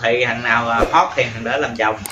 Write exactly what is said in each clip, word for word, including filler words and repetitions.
thì thằng nào hot thì thằng đó làm chồng.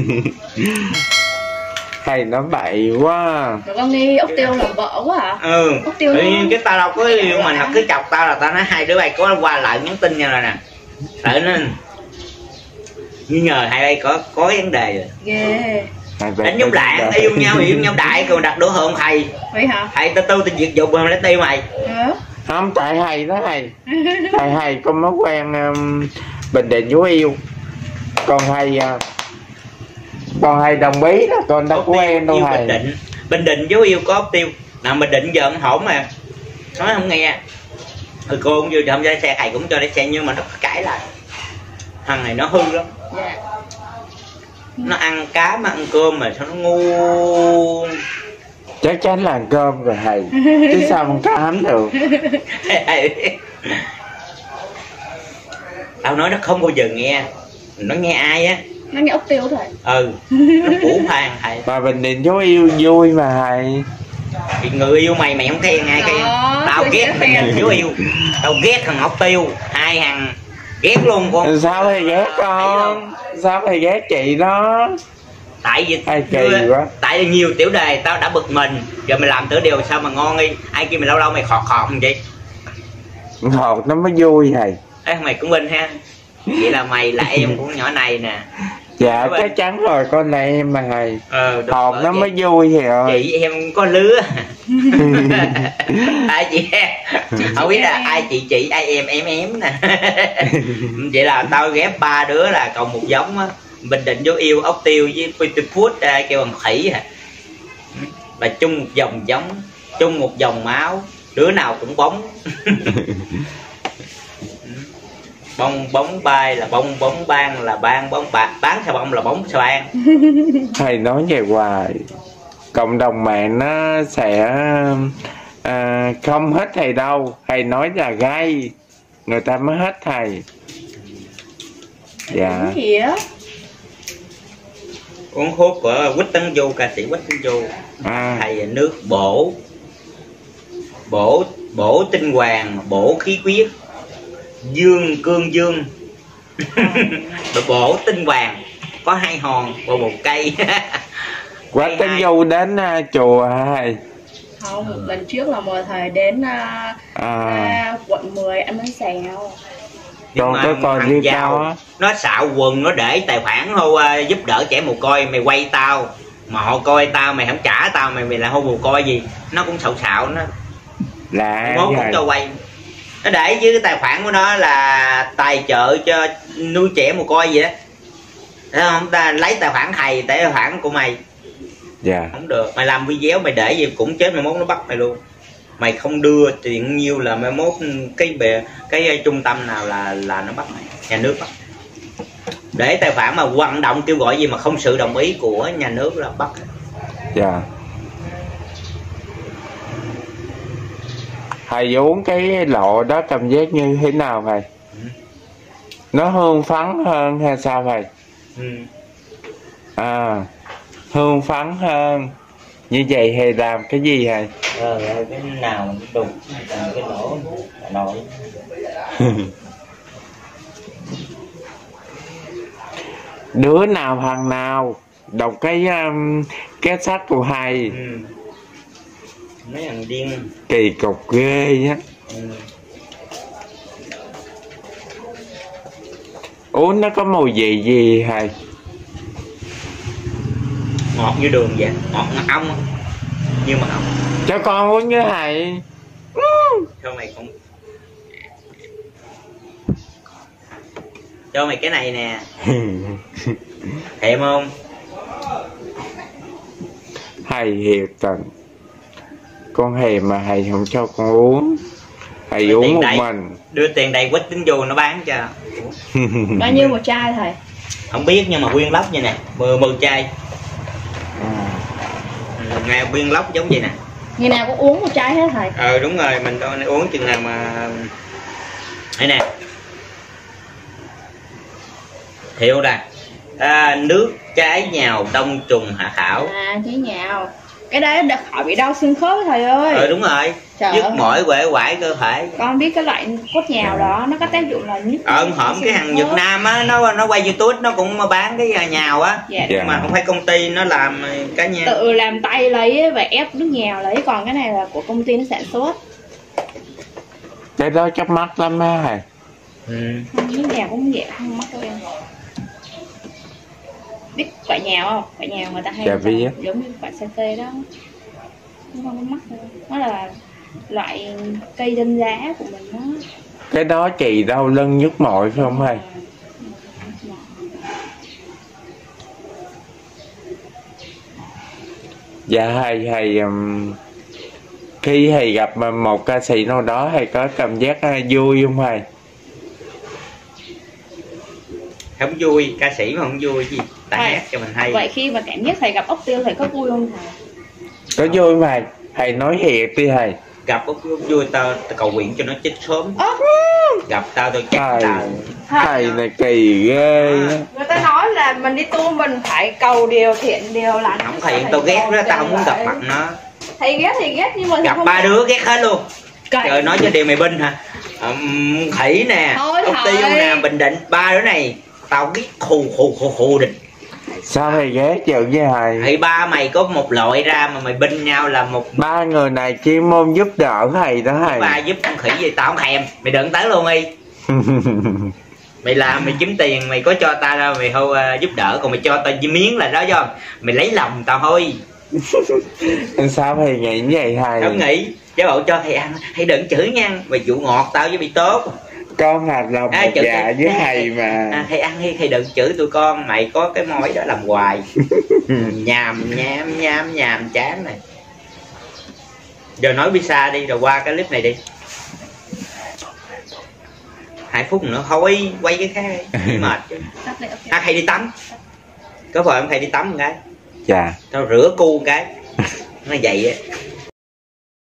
Thầy nói bậy quá. Rồi con nghi ốc tiêu làm vợ quá hả? Ừ. Ốc tiêu tự nhiên cái tao đâu có yêu mà nó cứ chọc tao là tao nói hai đứa bay có qua lại nhắn tin nhau rồi nè. Tự nên nghi ngờ hai bay có có vấn đề rồi. Ghê. Đánh giống đạn yêu nhau yêu nhau đại còn đặt đổ hơn thầy. Vậy hả? Thầy tao tu tao diệt dục mà lấy tiêu mày. Ừ. Không, tại thầy đó thầy. Thầy thầy có mối quen um, Bình Định với yêu. Còn thầy uh, còn thầy Đồng Bí đó, còn đâu có quen đâu thầy. Bình Định, Bình Định với yêu có ốc tiêu. Nào Bình Định giờ ông hổn mà nói không nghe. Ừ, cô cũng vừa không cho xe, thầy cũng cho lấy xe nhưng mà nó cãi lại. Thằng này nó hư lắm. Dạ. Nó ăn cá mà ăn cơm mà sao nó ngu. Chắc chắn là ăn cơm rồi thầy. Chứ sao không cám được. Tao nói nó không bao giờ nghe. Nó nghe ai á. Nó nghe ốc tiêu thầy. Ừ. Nó phủ phàng thầy. Mà Bình Định với yêu vui mà thầy. Thì người yêu mày mày không khen ai khen. Tao ghét Bình Định với yêu. Tao ghét thằng ốc tiêu. Hai thằng ghét luôn con. Sao thầy ghét con? Sao thầy ghét chị đó? Tại vì ai kỳ quá. Tại vì nhiều tiểu đề tao đã bực mình. Giờ mày làm tử điều sao mà ngon đi. Ai kêu mày lâu lâu mày khọt khọt không vậy? Khọt nó mới vui thầy. Ê, mày cũng minh ha. Vậy là mày là em của nhỏ này nè. Dạ chắc chắn rồi, con là em mà thầy. Ờ, khọt nó mới vui thì rồi. Chị em có lứa. Ai chị em không biết là ai chị chị ai em em em nè. Vậy là tao ghép ba đứa là còn một giống á. Bình Định với yêu ốc tiêu với Peter Food kêu bằng khỉ à. Là chung một dòng giống, chung một dòng máu, đứa nào cũng bóng. Bông bóng bay là bông bóng ban là ban bóng bạc, bán sao bông là bóng sao ban. Thầy nói về hoài cộng đồng mạng nó sẽ à, không hết thầy đâu. Thầy nói là gay người ta mới hết thầy. Dạ. Cái gì á? Uống thuốc của Quýt Tấn Du, ca sĩ Quýt Tấn Du. À. Thầy nước bổ bổ bổ tinh hoàng, bổ khí huyết, dương cương dương. Bổ tinh hoàng có hai hòn và một cây. Quýt Tấn Du đến uh, chùa hả thầy? Không, lần trước là mời thầy đến uh, à. uh, quận mười ăn bánh xèo. Còn cái con như cao nó xạo quần, nó để tài khoản thôi, uh, giúp đỡ trẻ mồ côi. Mày quay tao mà họ coi tao mày không trả tao, mày mày là hô mồ côi gì. Nó cũng xạo xạo nó là mốt cũng cho quay. Nó để với cái tài khoản của nó là tài trợ cho nuôi trẻ mồ côi gì đó. Thấy không? Ta lấy tài khoản thầy, tài khoản của mày. Dạ. Không được, mày làm video mày để gì cũng chết, mày mốt nó bắt mày luôn. Mày không đưa tiền nhiêu là mày mốt cái bề cái trung tâm nào là là nó bắt mày, nhà nước bắt. Để tài khoản mà vận động kêu gọi gì mà không sự đồng ý của nhà nước là bắt. Dạ. Thầy uống cái lộ đó cảm giác như thế nào thầy? Ừ. Nó hương phấn hơn hay sao thầy? Ừ. À, hương phấn hơn. Như vậy thầy làm cái gì thầy? Ờ, cái nào đục cái lỗ nổi. Đứa nào thằng nào đọc cái um, cái sách của thầy. Ừ. Mấy thằng điên kỳ cục ghê á. Ừ. Uống nó có mùi vị gì thầy? Ngọt như đường vậy, ngọt ngọt ong như mà ong. Cho con uống với thầy. Cho mày cũng cho mày cái này nè. Thèm không? Thầy hiệp tình. Con thèm mà thầy không cho con uống. Thầy đưa uống một đầy, mình. Đưa tiền đầy Quýt Tấn Du nó bán cho. Bao nhiêu một chai thầy? Không biết nhưng mà nguyên lốc như nè, mười mười chai. À. Ừ, ngày nguyên lốc giống vậy nè. Ngày nào cũng uống một chai hết thầy? Ờ đúng rồi, mình uống chừng nào mà đây nè. Thiệu nè. À, nước trái nhào đông trùng hạ khảo. À, trái nhào. Cái đấy đã khỏi bị đau xương khớp thầy ơi. Ờ đúng rồi. Trời nhức ơi. mỏi quể quải cơ thể. Con biết cái loại cốt nhào đó nó có tác dụng là nhức. Ờ hổm cái thằng Việt Nam á, nó nó quay YouTube nó cũng bán cái nhào á. Dạ. Dạ. Mà không phải công ty nó làm cá nhân. Tự làm tay lấy và ép nước nhào lấy, còn cái này là của công ty nó sản xuất. Cái đó chắc mắc lắm á thầy. Ừ. Không, nước nhào cũng vậy, không mắc đâu em. Biết quả nhào không? Quả nhào người ta hay Dạ, trồng biết. giống như quả cà phê đó. Nó không có mắc đâu. Nó là loại cây dân giá của mình đó. Cái đó chị đau lưng nhức mỏi phải không thầy? Dạ thầy, thầy um, khi thầy gặp một ca sĩ nào đó thầy có cảm giác uh, vui không thầy? Không vui, ca sĩ mà không vui gì, ta Thầy, hát cho mình hay. Vậy khi mà cảm giác thầy gặp ốc tiêu thầy có vui không thầy? Có vui không thầy? Thầy nói thiệt đi thầy. Gặp ốc vui tao, tao cầu nguyện cho nó chết sớm. Ơ, Gặp tao tôi chắc Thầy, tao. thầy này kỳ ghê á. người ta nói là mình đi tu mình phải cầu điều thiện điều lành. Không thầy, tao ghét nó, tao không muốn gặp mặt nó. Thầy ghét thì ghét nhưng mà thầy Gặp không ba ghét. đứa ghét hết luôn. Cậy. Trời, nói cho điều mày binh hả? Um, Khỉ nè, Thôi ốc thầy. tiêu nè, Bình Định, ba đứa này tao ghét khù khù khù khù địch. Sao thầy ghét chữ với thầy? Thầy ba mày có một loại ra mà mày binh nhau là một Ba người này chuyên môn giúp đỡ thầy đó thầy. ba giúp con khỉ gì tao không thèm. Mày đừng tới luôn đi. Mày làm mày kiếm tiền mày có cho tao đâu mày không uh, giúp đỡ, còn mày cho tao miếng là đó cho mày lấy lòng tao thôi. Sao thầy nghĩ như vậy thầy? Không nghĩ chứ bộ cho thầy ăn thầy đừng chửi nha, mày dụ ngọt tao với bị tốt. Con hạt lòng À, một chửi dạ với thầy mà. À, thầy ăn đi, thầy đừng chửi tụi con, mày có cái mối đó làm hoài. Nhàm nhám nhám nhàm chán này. Giờ nói pizza đi rồi qua cái clip này đi. Hai phút nữa thôi quay cái khác đi mệt chứ. À, thầy đi tắm. Có vợ thầy đi tắm một cái. Dạ. Tao rửa cu một cái. Nó vậy á.